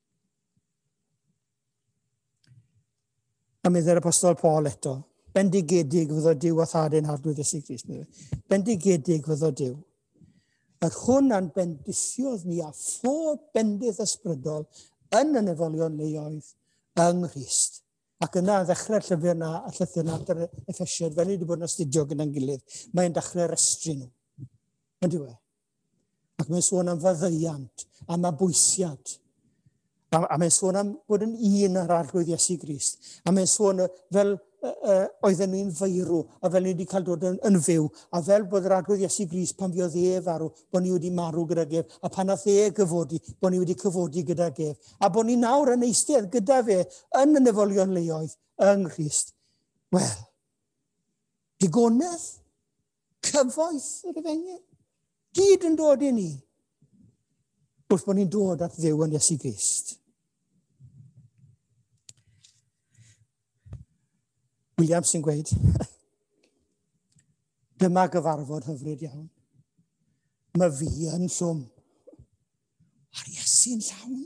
A meddwl apostol Paul eto, bendigedig fyddo Duw a thadau'n hardwydd Iesu Grist. Bendigedig fyddo Duw. Yr hwn a'n bendisiodd ni a phob bendith ysbrydol yn y nefolion leoedd yng Nghrist. Ac yna ddechrau'r llyfr yna, a llythyr yna ar Efesiad, fel ni wedi bod yn astudio gyda'n gilydd, mae'n dechrau restru nhw. Yn diwe. Ac mae'n sôn am faddeuant, am abwysiad, A, a mae'n sôn am bod yn un ar arglwydd Iesu Grist. A mae'n sôn fel uh, uh, oedden nhw'n feirw, a fel ni wedi cael dod yn, yn fyw, a fel bod yr arglwydd Iesu Grist pan fiodd e farw, bod ni wedi marw gyda gef, a pan nath e gyfodi, bod ni wedi cyfodi gyda gef. A bod ni nawr yn eistedd gyda fe yn y nefolion leoedd yng Nghrist. Wel, digonedd, cyfoeth yr efengyl, gyd yn dod i ni, wrth bod ni'n dod at Dduw yn Iesu Grist. William sy'n gweud, dyma gyfarfod hyfryd iawn. Mae fi yn llwm, a'r Iesu'n llawn.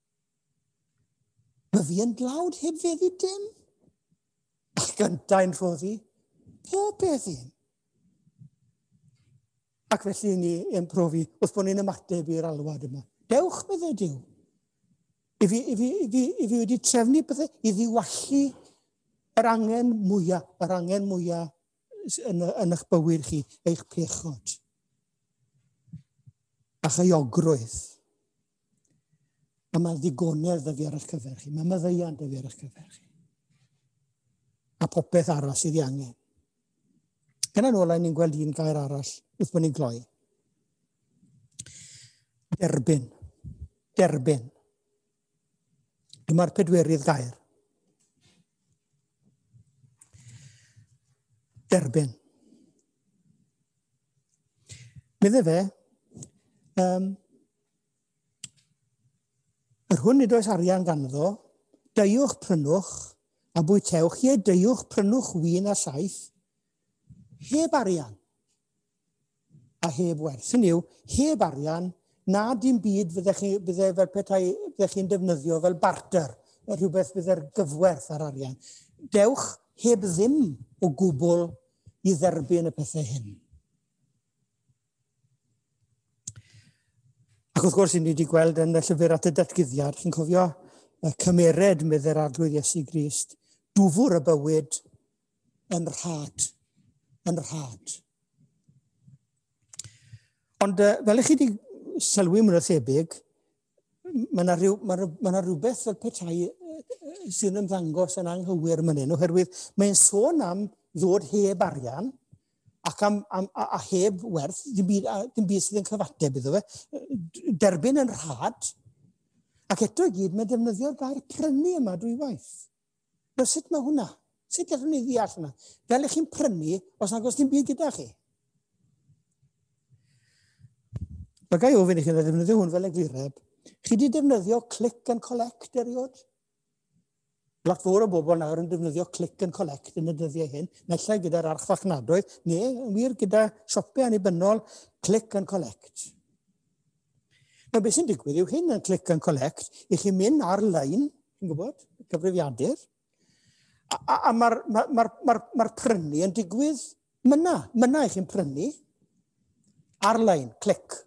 Mae fi yn dlawd heb feddi dim. Ac gyntau'n rhoddi, pob beth un. Ac felly ni yn profi, wrth bod ni'n ymateb i'r alwad yma. Dewch bydde Duw. I fi, i fi, i fi, i fi wedi trefnu bydde, i ddiwallu yr angen mwyaf, yr angen mwyaf yn, yn eich bywyd chi, eich pechod. A'ch euogrwydd. A mae ddigonedd dy fi ar eich cyfer chi. Mae maddeuant dy fi ar eich cyfer chi. A popeth arall sydd i angen. Yn ôl ni'n gweld un gair arall wrth bod ni'n gloi. Derbyn. Derbyn. Dyma'r pedwerydd gair. Derbyn. Medde fe, um, yr hwn nid oes arian ganddo, deiwch prynwch a bwytewch ie, deiwch prynwch wyn a saith, heb arian a heb werth. Hynny yw, heb arian, na dim byd fyddech chi, bydde fel petai byddech chi'n defnyddio fel barter, rhywbeth bydde'r gyfwerth ar arian. Dewch heb ddim o gwbl i dderbyn y pethau hyn. Ac wrth gwrs, ni wedi gweld yn y llyfr at y datguddiad, chi'n cofio y cymered medde'r arglwydd Iesu Grist, dwfwr y bywyd yn rhad, yn rhad. Ond uh, fel ych chi wedi sylwi mwy o thebyg, mae yna rhyw, ma ma rhywbeth fel petai sy'n ymddangos yn anghywir myny, oherwydd mae'n sôn am ddod heb arian ac am, am, a, a heb werth, dim byd, a, dim byd sydd yn cyfateb iddo fe, derbyn yn rhad, ac eto i gyd mae'n defnyddio'r gair prynu yma dwy waith. Nawr, sut mae hwnna? Sut gallwn ni ddeall hwnna? Fel ych chi'n prynu os nag oes dim byd gyda chi? Mae gai ofyn i chi'n defnyddio hwn fel eglureb. Chi wedi defnyddio click and collect eriod? Lot fawr o bobl nawr yn defnyddio click and collect yn y dyddiau hyn, naill gyda'r archfarchnadoedd, neu wir gyda siopau annibynnol, click and collect. Nawr, beth sy'n digwydd yw hyn yn click and collect, i chi mynd ar-lein, chi'n gwybod, cyfrifiadur, a, a, a mae'r ma, ma, ma, ma prynu yn digwydd myna, myna i chi'n prynu, ar-lein, click.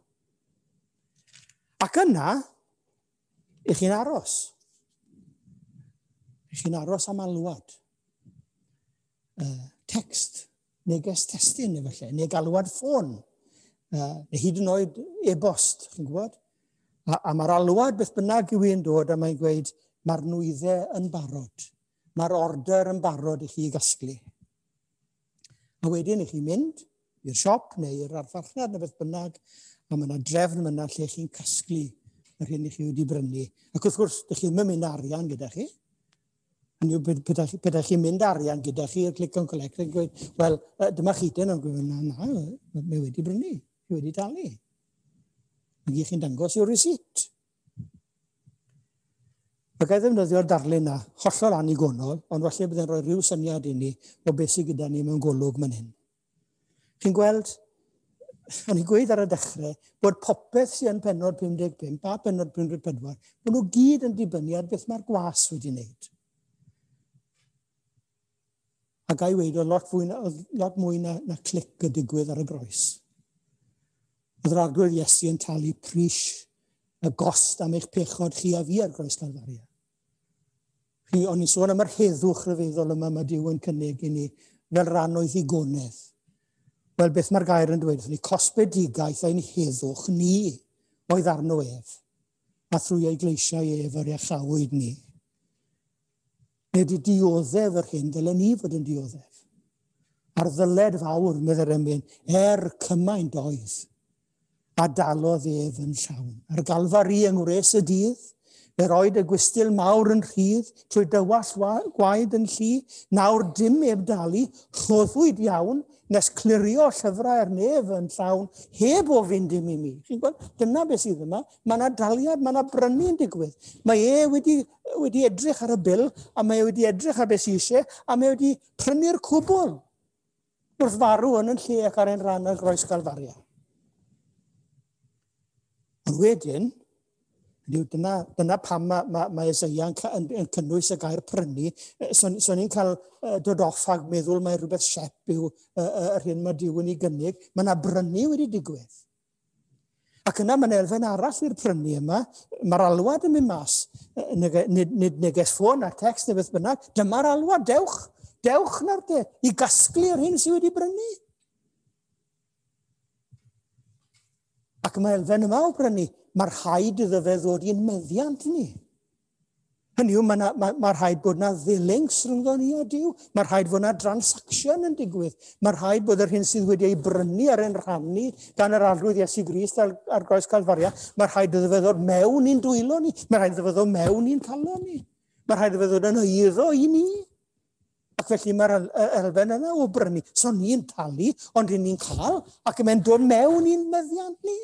Ac yna, i chi'n aros. I chi'n aros am alwad. Uh, text, neges testyn efallai, neu galwad ffôn. Uh, neu hyd yn oed e-bost, chi'n gwybod? A, a mae'r alwad beth bynnag yw i'n dod a mae'n gweud, mae'r nwyddau yn barod. Mae'r order yn barod i chi gasglu. A wedyn i chi mynd i'r siop neu i'r arfarchnad neu beth bynnag, a mae yna drefn yna lle chi'n casglu yr hyn i chi wedi brynu. Ac wrth gwrs, ydych chi'n mynd arian gyda chi. Pydych chi'n mynd arian gyda chi i'r click and collect yn gweud, wel, dyma chydyn yn gweud, na, na, mae wedi brynu, mae wedi talu. Mae chi'n dangos i'w receipt. Mae gael ddefnyddio'r darlun na, hollol anigonol, ond falle byddai'n rhoi rhyw syniad i ni o beth sydd gyda ni mewn golwg man hyn. Chi'n gweld, o'n i'n gweud ar y dechrau, bod popeth sy'n yn pennod pum deg pump a pennod pum deg pedwar, bod nhw gyd yn dibynnu ar beth mae'r gwas wedi wneud. A gai weid o lot, fwy na, lot mwy na, na clic y digwydd ar y groes. Oedd yr arglwydd Iesu yn talu pris y gost am eich pechod chi a fi ar groes Calfaria. O'n i'n sôn am yr heddwch rhyfeddol yma mae Duw yn cynnig i ni fel rhan o'i ddigonedd. Wel, beth mae'r gair yn dweud, ni cosbedigaeth ein heddwch ni oedd arno ef. a thrwy ei gleisiau ef ar iachawyd ni. Nid i dioddef yr hyn, dylen ni fod yn dioddef. Ar ddyled fawr, meddy'r ymwyn, er cymaint oedd, a dalodd ef yn llawn. Ar galfari yng ngwres y dydd, fe roed y gwistil mawr yn rhydd, trwy dywall gwaed yn llu, nawr dim eb dalu, rhoddwyd iawn, nes clirio llyfrau'r nef yn llawn, heb o fynd dim i mi. Chi'n gweld, dyna beth sydd yma. Mae yna daliad, mae yna brynu'n digwydd. Mae e wedi, wedi edrych ar y bil, a mae e wedi edrych ar beth sydd eisiau, a mae e wedi prynu'r cwbl. Wrth farw yn yn lle ac ar ein rhan y groes Galfaria. Ond wedyn, dyna, dyna pam mae ma, ma Eseia yn, yn, yn cynnwys y gair prynu. So, so ni'n cael uh, dod off ag meddwl mae rhywbeth siep yw yr uh, uh, hyn mae Duw yn ei gynnig. Mae yna brynu wedi digwydd. Ac yna mae'n elfen arall i'r prynu yma. Mae'r alwad yn mynd mas. Nid, nid neges ffôn a text neu beth bynnag. Dyma'r alwad, dewch. Dewch nawr de. I gasglu'r hyn sydd wedi brynu. Ac mae elfen yma o brynu. Mae'r rhaid iddo fe ddod i'n meddiant ni. Hynny yw, mae'r ma, ma rhaid bod yna ddilyngs rhwngddo ni a Duw. Mae'r rhaid bod yna transaction yn digwydd. Mae'r rhaid bod yr hyn sydd wedi ei brynu ar ein rhannu gan yr arglwydd Iesu Grist ar, ar groes Calfaria. Mae'r rhaid iddo fe ddod mewn i'n dwylo ni. Mae'r rhaid iddo fe ddod mewn i'n calo ni. Mae'r rhaid iddo fe ddod yn eiddo i ni. Ac felly mae'r elfen yna o brynu. So ni'n talu, ond ni'n cael, ac mae'n dod mewn i'n meddiant ni.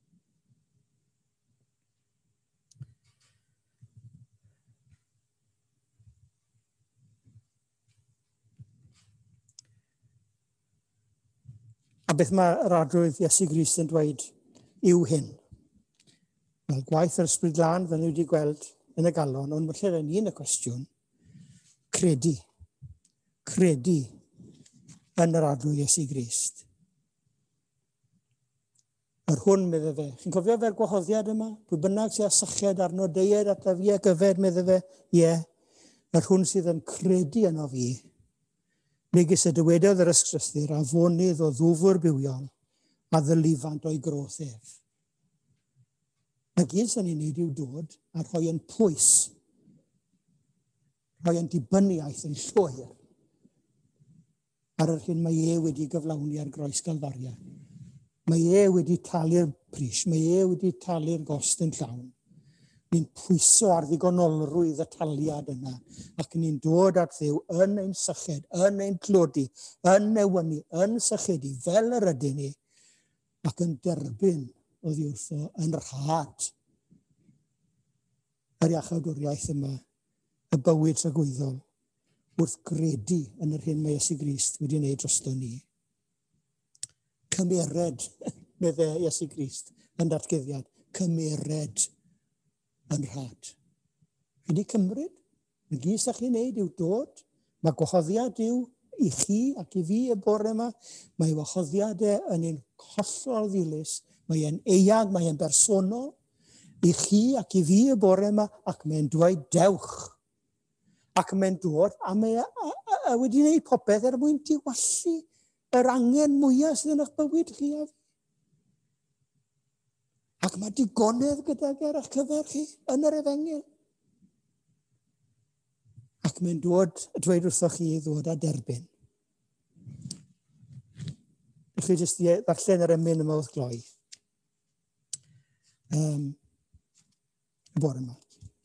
A beth mae'r arglwydd Iesu Grist yn dweud yw hyn. Wel, gwaith yr ysbryd glân, fe ni wedi gweld yn y galon, ond felly yn un y cwestiwn, credu. Credu yn yr arglwydd Iesu Grist. Yr hwn, medde fe. Chi'n cofio fe'r gwahoddiad yma? Pwy bynnag sy'n asychiad arno deied at a fi a gyfed, medde fe? Ie. Yeah. Yr hwn sydd yn credu yno fi. Megis y dywedodd yr ysgrythur a fonydd o ddwfwr bywiol a ddylifant o'i groth ef. Y gyd sy'n ni'n neud i'w dod a rhoi yn pwys, rhoi yn dibyniaeth yn llwyr ar yr hyn mae e wedi gyflawni ar groes Galfaria. Mae e wedi talu'r pris, mae e wedi talu'r gost yn llawn. Ni'n pwyso ar ddigonolrwydd y taliad yna, ac ni'n dod at Dduw yn ein syched, yn ein clodi, yn newynu, yn sychedu, fel yr ydyn ni, ac yn derbyn o ddiwrtho yn rhad yr iachawdwriaeth yma, y bywyd tragwyddol, wrth gredu yn yr hyn mae Iesu Grist wedi wneud drosto ni. Cymered, medde Iesu Grist yn datgyddiad, cymered yn rhad. Chi wedi cymryd, mae gyd sy'ch chi'n neud yw dod, mae gwahoddiad yw i chi ac i fi y bore yma, mae wahoddiadau yn ein hollol ddilys, mae e'n eang, mae e'n bersonol, i chi ac i fi y bore yma, ac mae'n dweud dewch. Ac mae'n dod, a mae a, a, a wedi gwneud popeth er mwyn diwallu yr angen mwyaf sydd yn eich bywyd chi a fi. Ac mae digonedd gydag ar eich cyfer chi yn yr efengil. Ac mae'n dod, dweud wrtho chi i ddod a derbyn. Ydych chi jyst i ddarllen yr emyn yma wrth gloi. Um, y bore yma.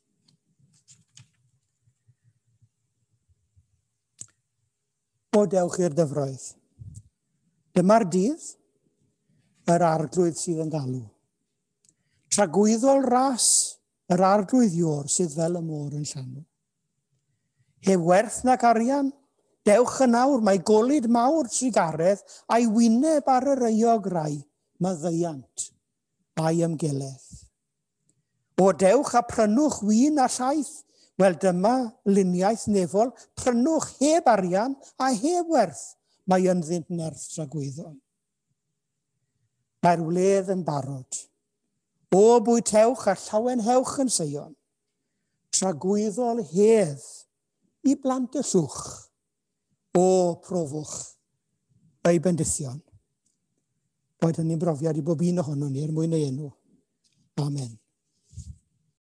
O dewch i'r dyfroedd. Dyma'r dydd, yr arglwydd sydd yn galw. Tragwyddol ras yr arglwydd ior sydd fel y môr yn llanw. Heb werth nac arian, dewch yn awr, mae golyd mawr trigaredd a'i wyneb ar yr euog rai, maddeiant a'i ymgeledd. O dewch a prynwch wyn a llaeth, wel dyma luniaeth nefol, prynwch heb arian a heb werth, mae ynddynt nerth tragwyddol. Mae'r wledd yn barod. O bwytewch a llawenhewch yn Seion, tragwyddol hedd i blant y llwch, o profwch ei bendithion. Boed hynny'n brofiad i bob un ohono ni er mwyn ei enw. Amen.